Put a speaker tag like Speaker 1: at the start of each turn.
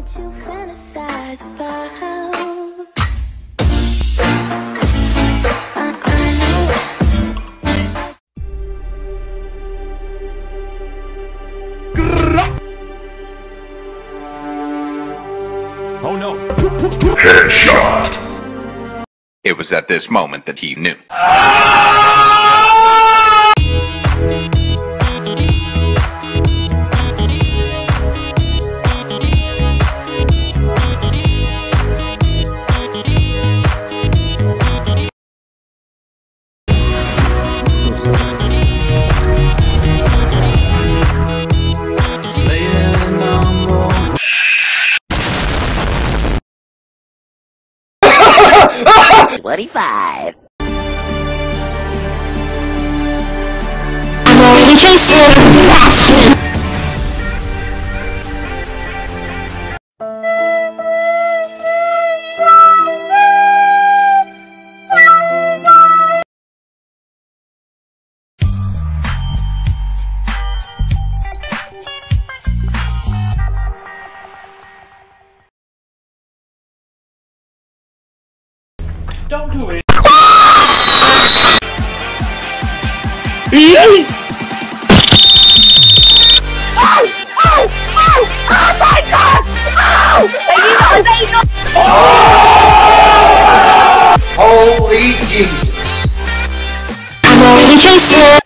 Speaker 1: you fantasize about. I know.
Speaker 2: Oh no.
Speaker 3: Headshot.
Speaker 4: It was at this moment that he knew.
Speaker 5: $25. I'm already chasing passion.
Speaker 2: Don't do it.
Speaker 5: Oh my god! Oh!
Speaker 3: Holy Jesus.
Speaker 5: I'm already chasing